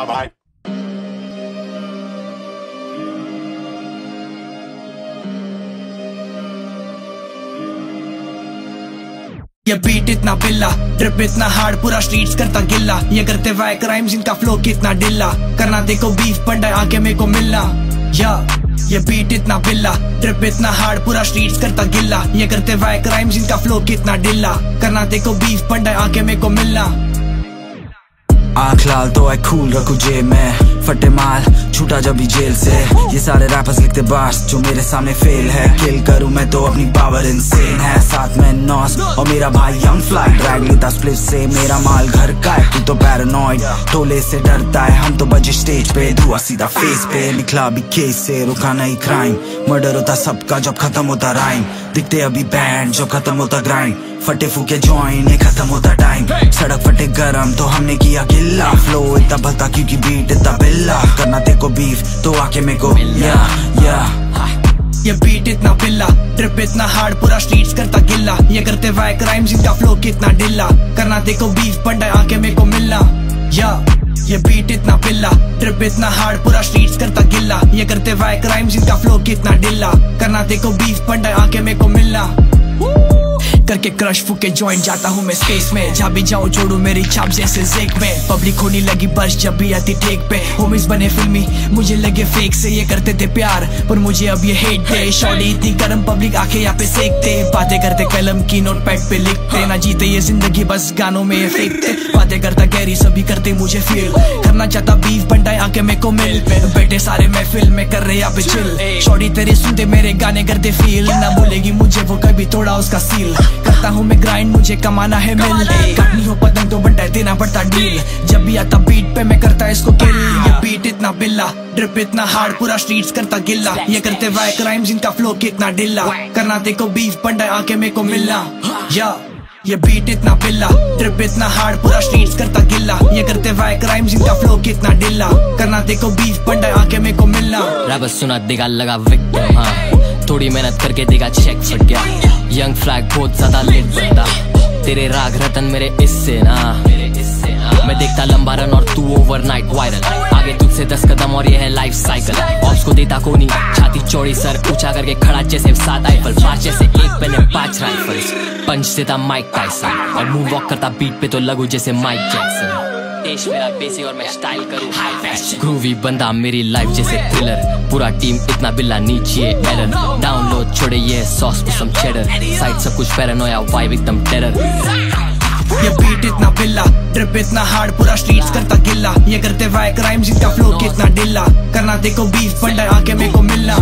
भाई। ये बीट इतना बिल्ला, ड्रिप इतना हार्ड, पूरा स्ट्रीट्स करता गिल्ला। ये करते वाई क्राइम्स, इनका फ्लो कितना डिल्ला। करना देखो बीफ बंडा आके मेरे को मिलना। ये बीट इतना बिल्ला, ड्रिप इतना हार्ड, पूरा स्ट्रीट्स करता गिल्ला। ये करते वाई क्राइम्स, इनका फ्लो कितना डिल्ला। करना देखो बीफ बंडा आके मेरे को मिलना। आँख लाल तो है कूल रखू जेब में, फटे माल छूटा जब भी जेल से। ये सारे रैपर्स लिखते बार्स जो मेरे सामने फेल है। किल करूं मैं तो अपनी पावर इंसेन है। साथ में नॉस और मेरा भाई यंग फ्लाई, ड्रैग लेता स्प्लिट से मेरा माल घर का है। तू तो पैरानॉइड टोले से डरता है, हम तो बजे स्टेज पे धुआं सीधा फेस पे। निकला भी केस से रुका नहीं क्राइम, मर्डर होता सबका जब खत्म होता राइम। दिखते अभी बैंड जब खत्म होता ग्राइंड, फटे फूके जॉइन खत्म होता टाइम। सड़क फटे गरम तो हमने किया गिल्ला, फ्लो इतना भलता क्योंकि बीट इतना बिल्ला। करना तेको बीफ तो आके मेरे को ये बीट इतना बिल्ला, ड्रिप इतना हार्ड, पूरा स्ट्रीट्स करता गिल्ला। ये करते वाई क्राइम्स, इनका फ्लो कितना डिल्ला। करना देखो बीफ बंडा आके मेरे को मिलना। ये बीट इतना बिल्ला, ड्रिप इतना हार्ड, पूरा स्ट्रीट्स करता गिल्ला। ये करते वाई क्राइम्स, इनका फ्लो कितना डिल्ला। करना देखो बीफ बंडा आके मेरे को मिलना। करके क्रश फूके जॉइंट जाता हूँ मैं स्पेस में। जहाँ भी जाऊँ जोड़ू मेरी छाप जैसे जेक में। पब्लिक होने लगी बस जब भी आती टेक पे। होमिस बने फिल्मी मुझे लगे फेक से। ये करते थे प्यार पर मुझे अब ये हेट दे। शॉर्टी इतनी गर्म पब्लिक आके यहाँ पे सेकते। बातें करते कलम की नोट पैड पे लिखते। ना जीते ये जिंदगी बस गानों में ये फेंकते। बातें करता गहरी सभी करते मुझे फील। करना चाहता बीफ बंडा आके मेरे को मिल। बैठे सारे महफिल में कर रहे यहाँ पे चिल। शॉर्टी तेरे सुनते मेरे गाने करते फील। ना भूलेगी मुझे वो कभी थोड़ा उसका सील। करता हूँ मैं ग्राइंड मुझे कमाना है मिल। काटनी हो पतंग तो बंटा देना पड़ता डील। जब भी आता बीट पे मैं करता इसको किल। ये बीट इतना बिल्ला, ड्रिप इतना हार्ड, पूरा स्ट्रीट्स करता गिल्ला। ये करते वाई क्राइम्स, इनका फ्लो कितना डिल्ला। करना देखो बीफ बंडा आके मेरे को मिलना। ये बीट इतना बिल्ला, ड्रिप इतना हार्ड, पूरा स्ट्रीट्स करता गिल्ला। ये करते वाई क्राइम्स, इनका फ्लो कितना डिल्ला। करना देखो बीफ बंडा आके मेरे को मिलना। रैपर सुना देगा लगा विक्टिम, हाँ थोड़ी मेहनत करके देगा चेक फट गया। यंग फ्लैग बहुत ज्यादा लेट बनता। तेरे राग रतन मेरे इससे ना। मैं देखता लंबा रन और तू ओवरनाइट वायरल। आगे तुझसे 10 कदम और ये है लाइफ साइकिल। ऑप्स को देता कोनी छाती चौड़ी, सर ऊंचा करके खड़ा जैसे 7 आइफल। 5 जैसे एक पेन 5 राइफल्स। पंच देता माइक टाइसन और मूव वॉक करता बीट पे तो लगू जैसे माइक जैक्सन। देश मेरा बेसी और मैं स्टाइल करूँ हाई फैशन। ग्रूवी बंदा मेरी लाइफ जैसे थ्रिलर। पूरा टीम इतना बिल्ला नीचे एरर। डाउनलोड छोड़े ये सॉस को सम चेडर। साइड सब कुछ पैरानोया वाइब एकदम टेरर। ये बीट इतना बिल्ला, ड्रिप इतना हार्ड, पूरा स्ट्रीट्स करता गिल्ला। ये करते वाई क्राइम्स, इनका फ्लो कितना डिल्ला। करना देखो बीफ बंडा आके मेरे को मिलना।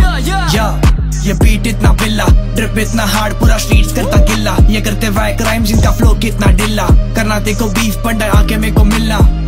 ये बीट इतना बिल्ला, ड्रिप इतना हार्ड, पूरा स्ट्रीट्स करता गिल्ला। ये करते वाई क्राइम्स, इनका फ्लो कितना डिल्ला। करना देखो बीफ बंडा आके मेरे को मिलना।